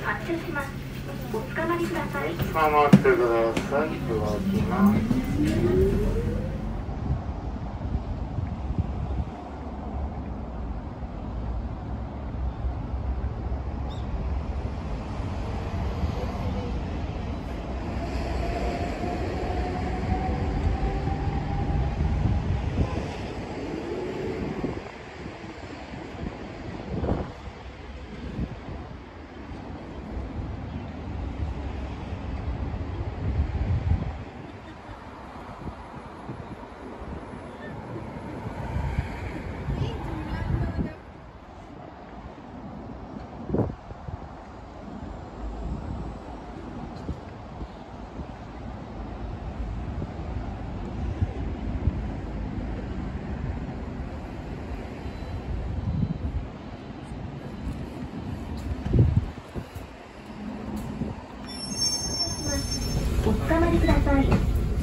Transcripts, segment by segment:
発車します。おつかまりください。 つかまってください。動きます。 おつかまりください。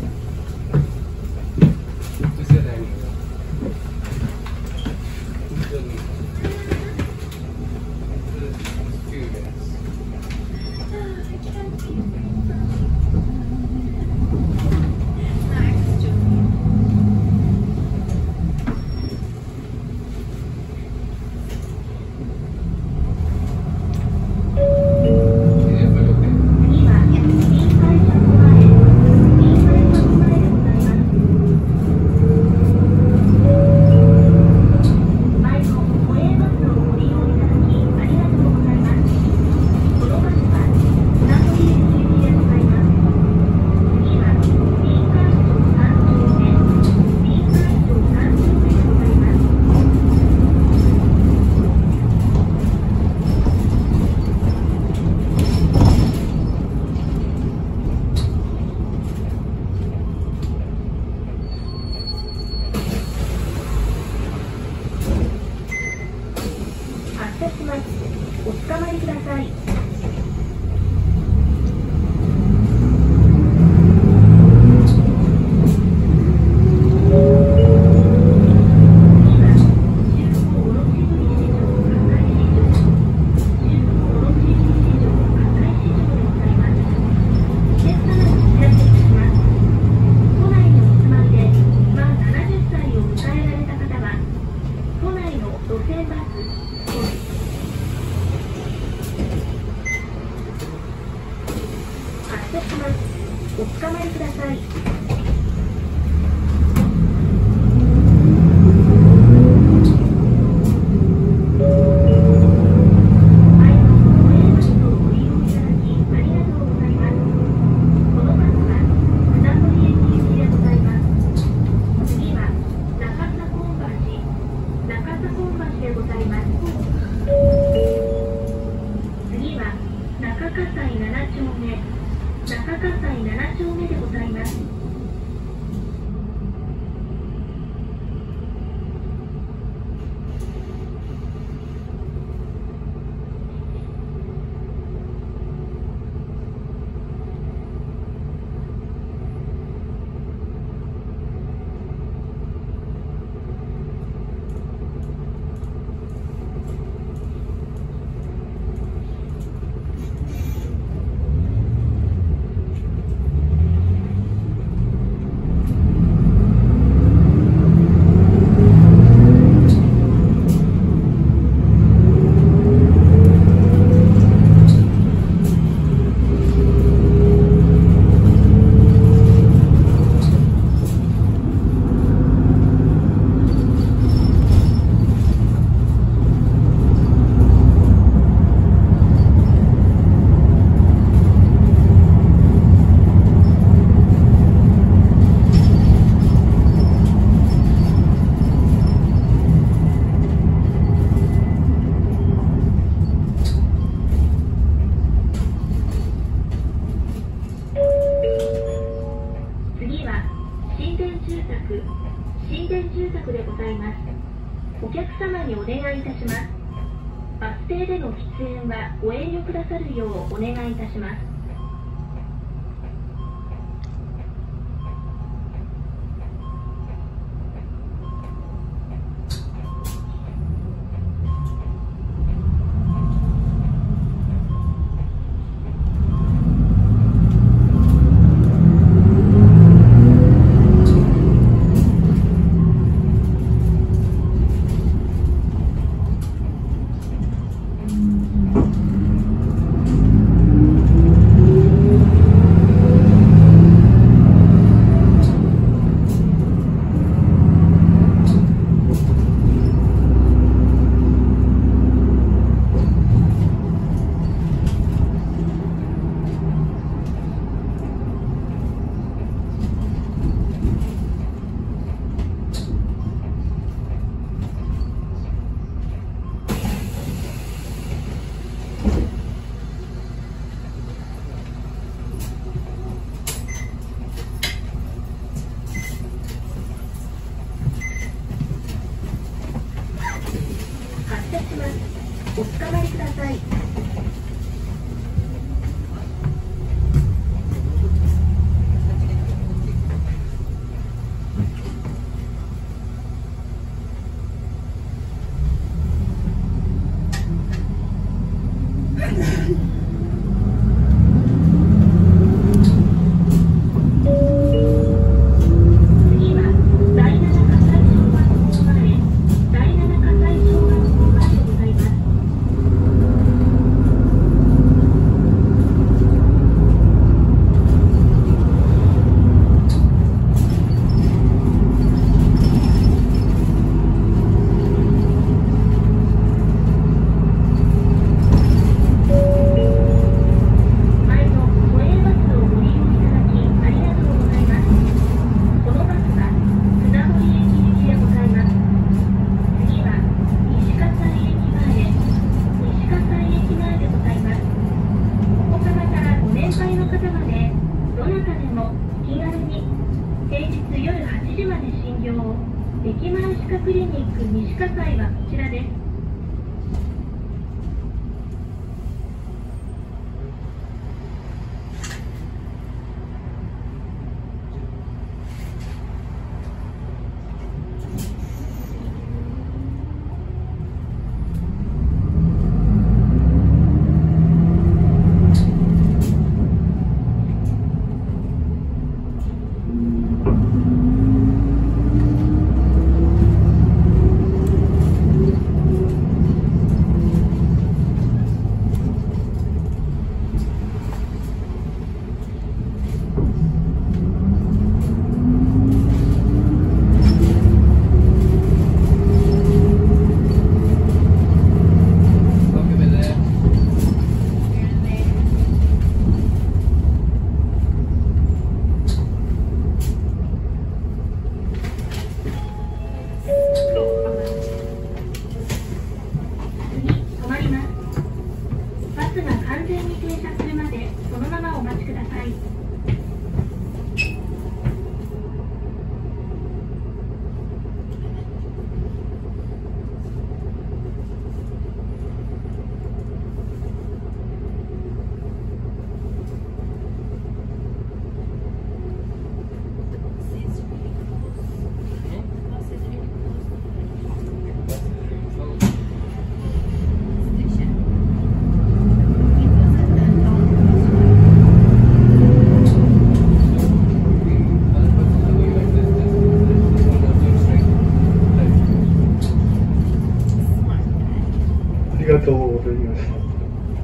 おつかまりください。おつかまりください。中葛西7丁目でございます。神殿住宅でございます。お客様にお願いいたします。バス停での喫煙はご遠慮くださるようお願いいたします。 駅前歯科クリニック西葛西はこちらです。 ありがとうございました。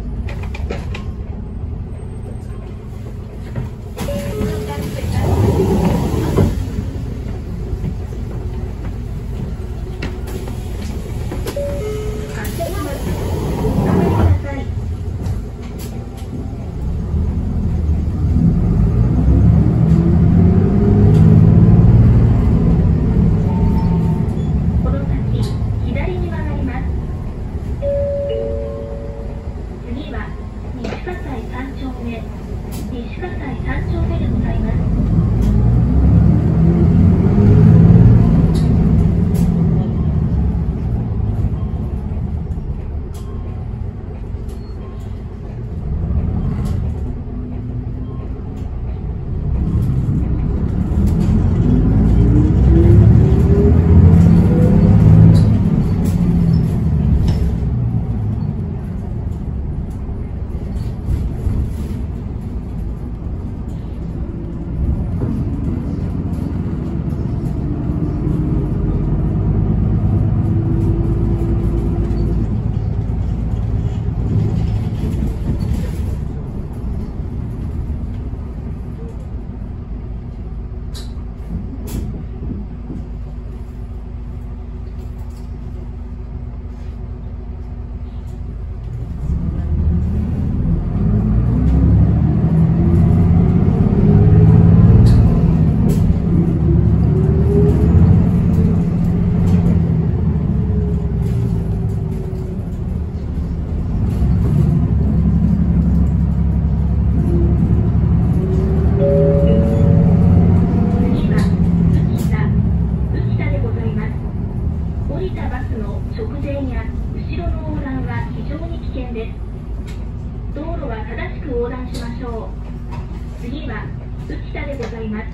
次は浮田でございます。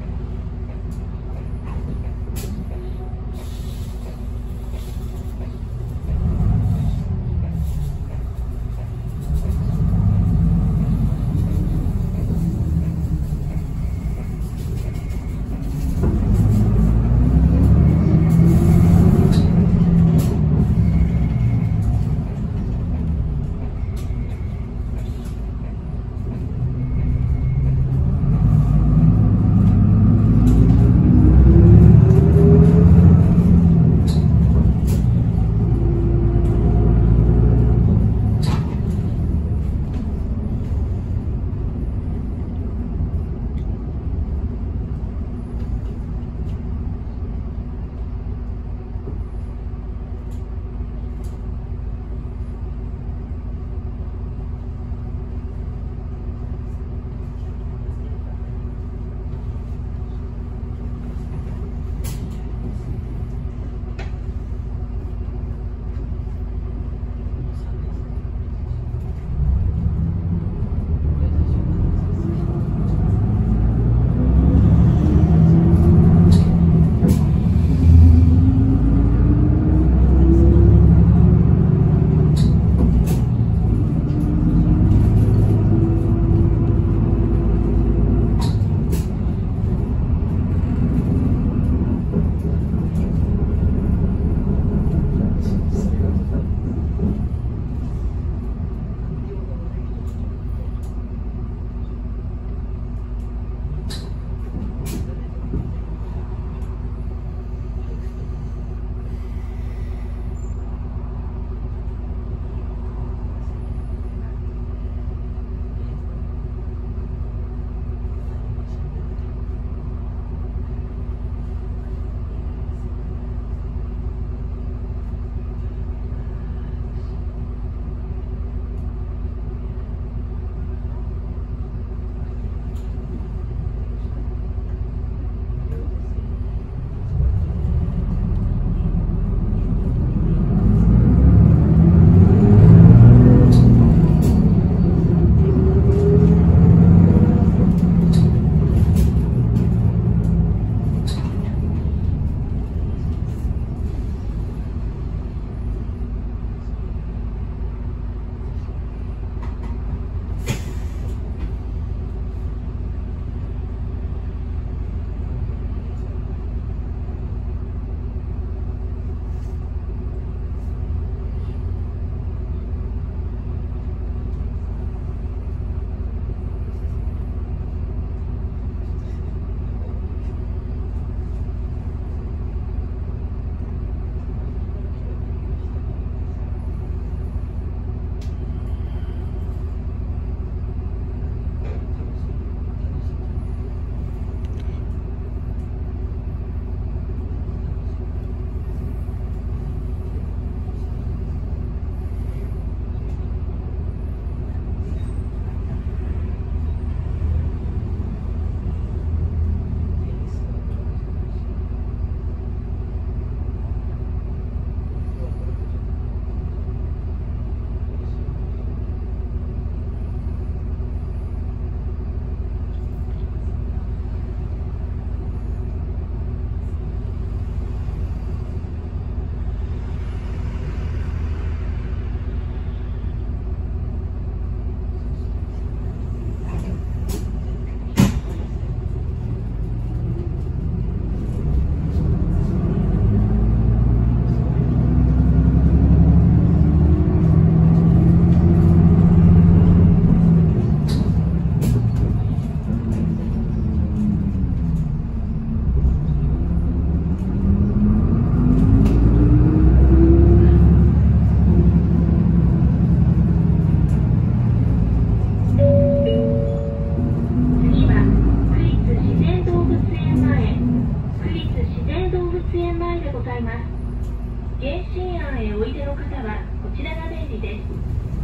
います。原新案へおいでの方はこちらが便利です。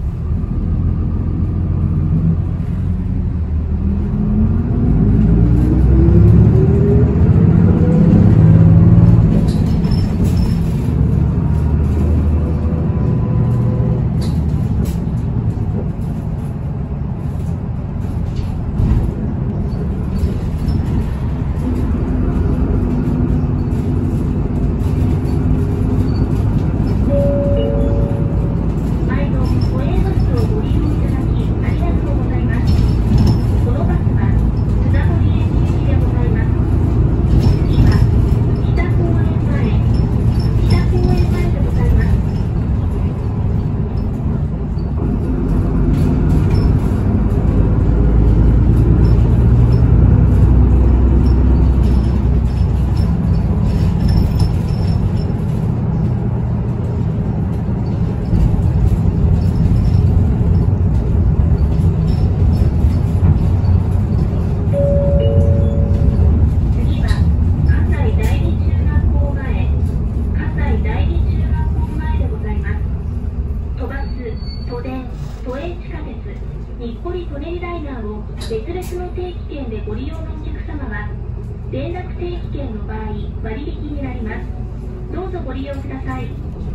日暮里・舎人ライナーを別々の定期券でご利用のお客様は、連絡定期券の場合、割引になります。どうぞご利用ください。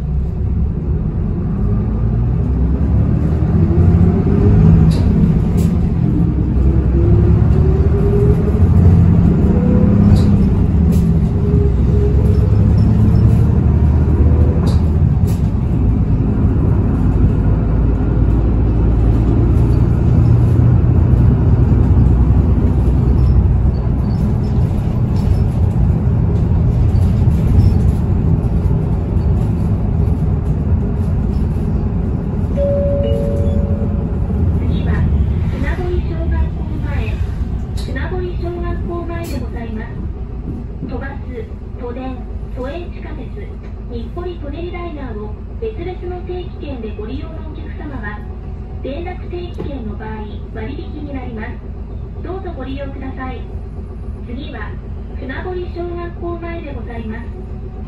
都電、都営地下鉄、日暮里・舎人ライナーを別々の定期券でご利用のお客様は、連絡定期券の場合、割引になります。どうぞご利用ください。次は、船堀小学校前でございます。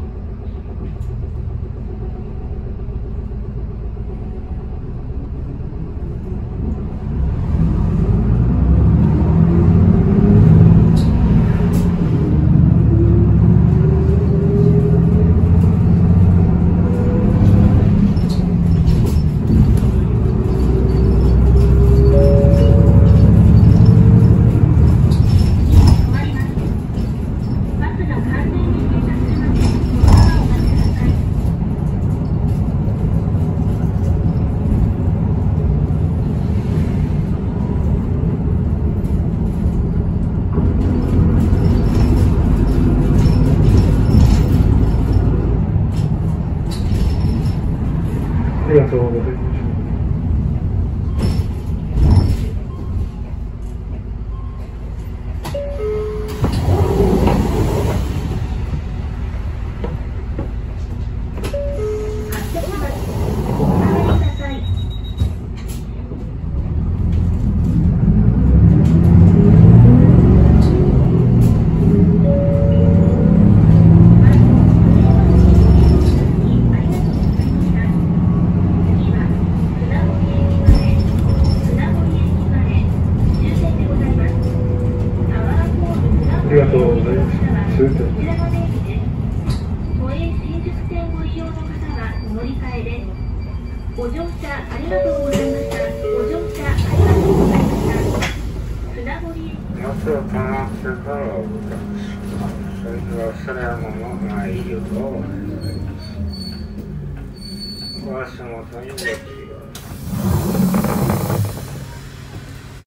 ありがとうございます。ありがとうございます。 こちらが便利です。都営新宿線ご利用の方はお乗り換えです。ご乗車ありがとうございました。ご乗車ありがとうございました。船堀バスを止まってからお渡しします。それではそれらの参りをお願いします。お足元にご注意